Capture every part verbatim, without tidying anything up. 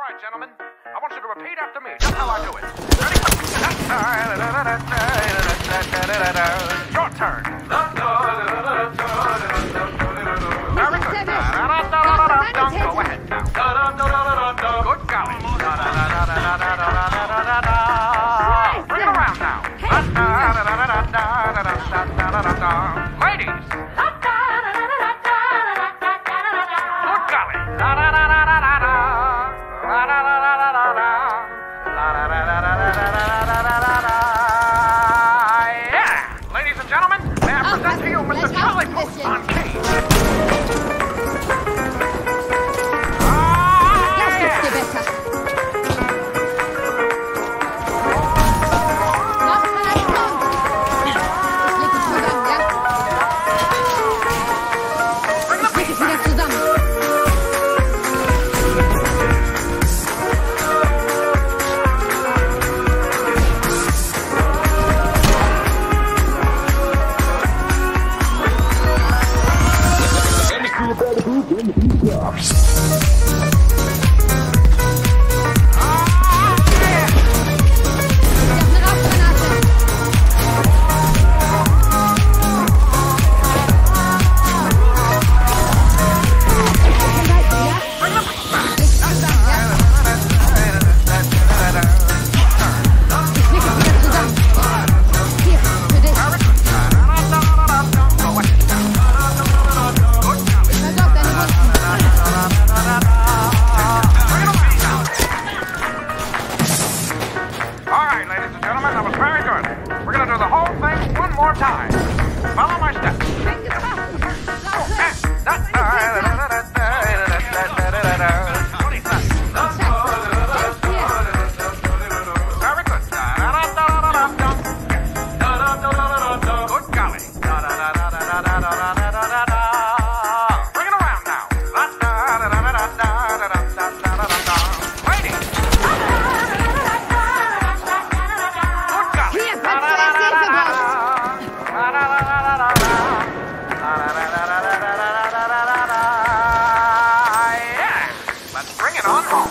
right, gentlemen. I want you to repeat after me, just how I do it. Ready? Your turn. Very good. Go ahead now. Good golly. Bring it around now. Ladies. Good golly. Yeah! Ladies and gentlemen, may I present to you Mister Charlie Post on keys. Time. Follow my steps. Very good. Good golly. Bring it around now. Ladies. Good golly. Yeah, let's bring it on home.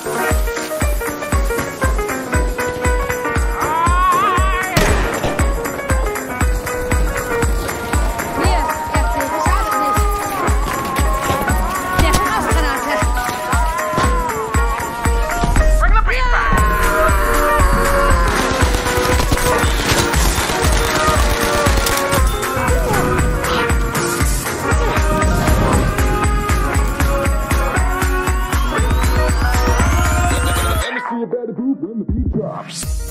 You better move when the beat drops.